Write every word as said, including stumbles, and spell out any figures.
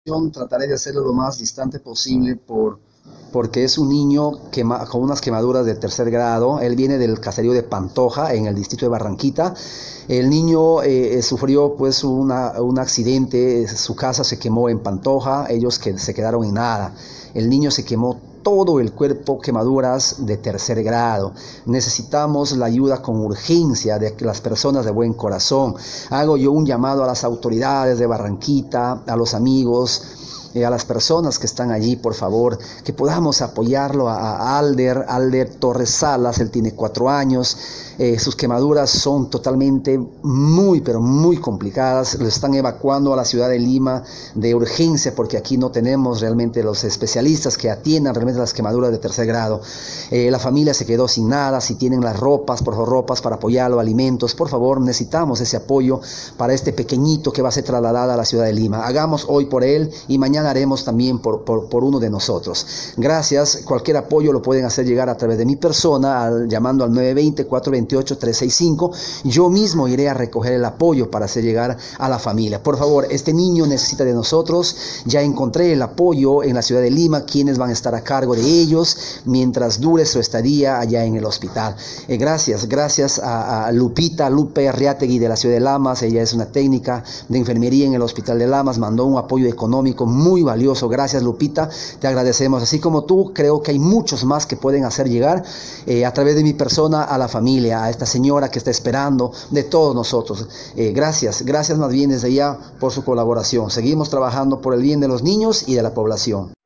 Trataré de hacerlo lo más distante posible por, porque es un niño quema, con unas quemaduras de tercer grado. Él viene del caserío de Pantoja, en el distrito de Barranquita. El niño eh, sufrió pues una, un accidente, su casa se quemó en Pantoja, ellos que se quedaron en nada. El niño se quemó todo el cuerpo, quemaduras de tercer grado. Necesitamos la ayuda con urgencia de las personas de buen corazón. Hago yo un llamado a las autoridades de Barranquita, a los amigos, eh, a las personas que están allí, por favor, que podamos apoyarlo a, a Alder, Alder Torres Salas. Él tiene cuatro años, eh, sus quemaduras son totalmente muy, pero muy complicadas. Lo están evacuando a la ciudad de Lima de urgencia, porque aquí no tenemos realmente los especialistas que atiendan realmente las quemaduras de tercer grado. Eh, la familia se quedó sin nada. Si tienen las ropas, por favor, ropas para apoyarlo, alimentos, por favor, necesitamos ese apoyo para este pequeñito que va a ser trasladado a la ciudad de Lima. Hagamos hoy por él y mañana haremos también por, por, por uno de nosotros. Gracias. Cualquier apoyo lo pueden hacer llegar a través de mi persona, al, llamando al nueve dos cero, cuatro dos ocho, tres seis cinco. Yo mismo iré a recoger el apoyo para hacer llegar a la familia. Por favor, este niño necesita de nosotros. Ya encontré el apoyo en la ciudad de Lima, quienes van a estar a cargo de ellos mientras dure su estadía allá en el hospital. Eh, gracias, gracias a, a Lupita, Lupe Arriategui de la ciudad de Lamas. Ella es una técnica de enfermería en el hospital de Lamas, mandó un apoyo económico muy valioso. Gracias, Lupita, te agradecemos. Así como tú, creo que hay muchos más que pueden hacer llegar eh, a través de mi persona a la familia, a esta señora que está esperando, de todos nosotros. Eh, gracias, gracias más bien desde ya por su colaboración. Seguimos trabajando por el bien de los niños y de la población.